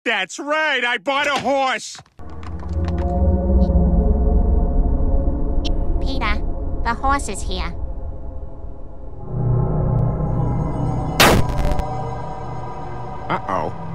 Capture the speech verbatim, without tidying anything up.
That's right, I bought a horse. Peter, the horse is here. Uh-oh.